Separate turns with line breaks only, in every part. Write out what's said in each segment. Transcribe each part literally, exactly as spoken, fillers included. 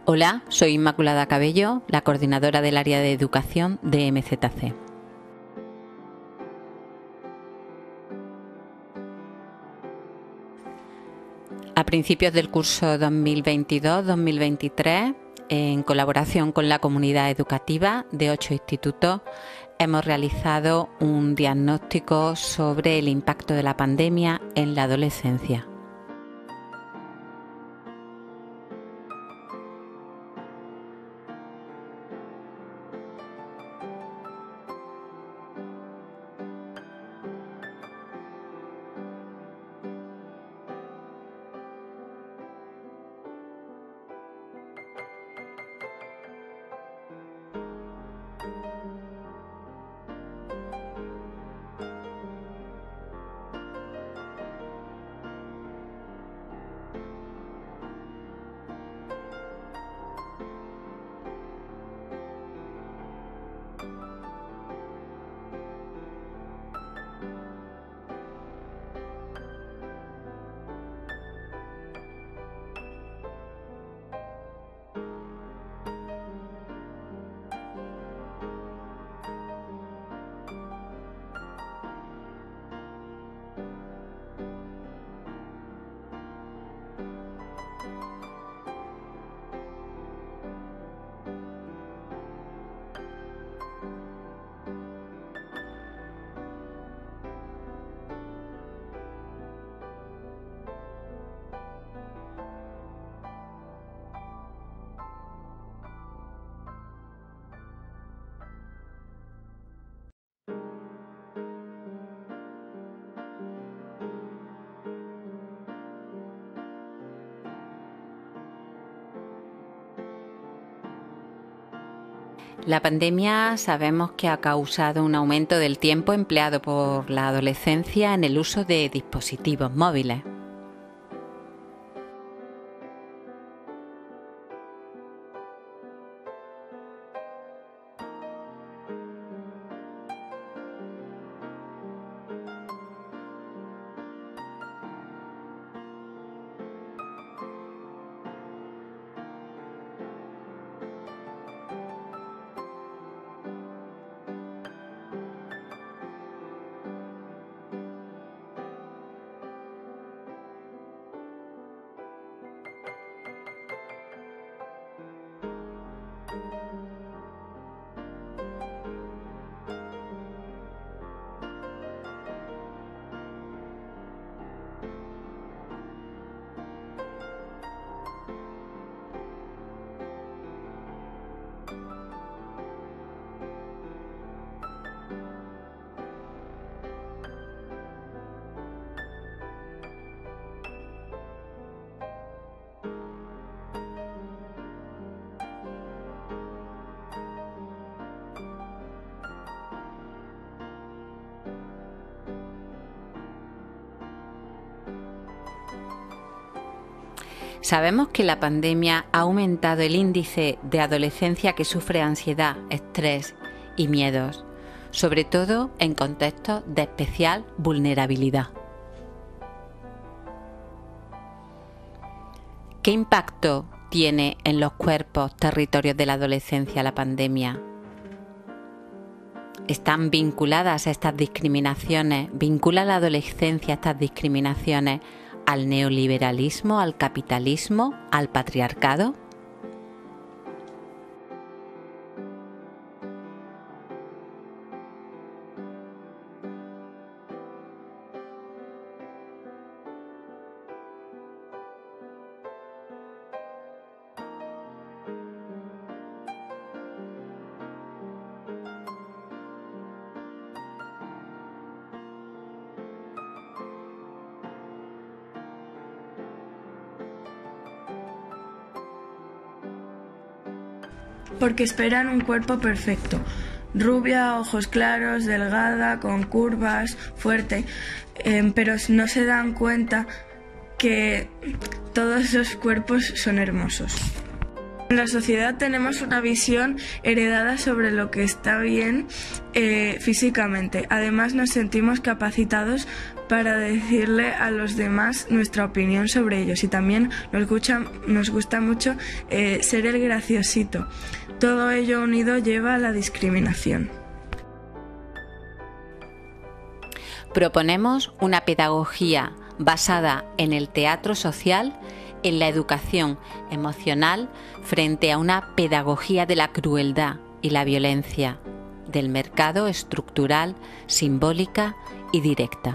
Hola, soy Inmaculada Cabello, la coordinadora del área de educación de M Z C. A principios del curso dos mil veintidós dos mil veintitrés, en colaboración con la comunidad educativa de ocho institutos, hemos realizado un diagnóstico sobre el impacto de la pandemia en la adolescencia. La pandemia sabemos que ha causado un aumento del tiempo empleado por la adolescencia en el uso de dispositivos móviles. Sabemos que la pandemia ha aumentado el índice de adolescencia que sufre ansiedad, estrés y miedos, sobre todo en contextos de especial vulnerabilidad. ¿Qué impacto tiene en los cuerpos, territorios de la adolescencia la pandemia? ¿Están vinculadas a estas discriminaciones? ¿Vincula la adolescencia a estas discriminaciones al neoliberalismo, al capitalismo, al patriarcado?
Porque esperan un cuerpo perfecto, rubia, ojos claros, delgada, con curvas, fuerte, eh, pero no se dan cuenta que todos esos cuerpos son hermosos. En la sociedad tenemos una visión heredada sobre lo que está bien eh, físicamente. Además, nos sentimos capacitados para decirle a los demás nuestra opinión sobre ellos, y también nos gusta, nos gusta mucho eh, ser el graciosito. Todo ello unido lleva a la discriminación.
Proponemos una pedagogía basada en el teatro social, en la educación emocional, frente a una pedagogía de la crueldad y la violencia, del mercado estructural, simbólica y directa.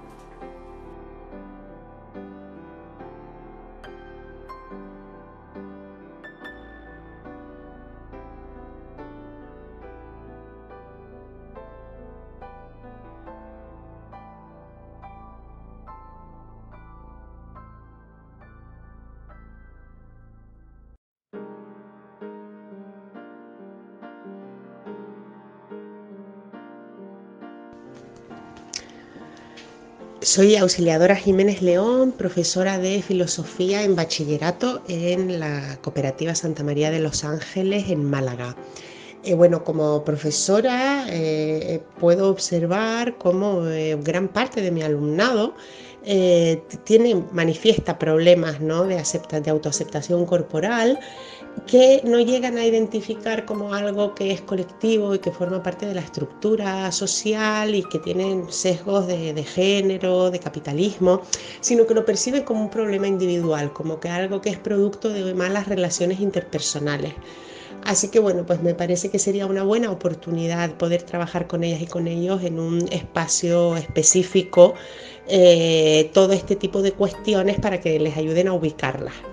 Soy Auxiliadora Jiménez León, profesora de filosofía en bachillerato en la Cooperativa Santa María de los Ángeles en Málaga. Eh, bueno, como profesora eh, puedo observar cómo eh, gran parte de mi alumnado eh, tiene, manifiesta problemas, ¿no?, de, acepta, de autoaceptación corporal, que no llegan a identificar como algo que es colectivo y que forma parte de la estructura social y que tienen sesgos de, de género, de capitalismo, sino que lo perciben como un problema individual, como que algo que es producto de malas relaciones interpersonales. Así que bueno, pues me parece que sería una buena oportunidad poder trabajar con ellas y con ellos en un espacio específico eh, todo este tipo de cuestiones para que les ayuden a ubicarlas.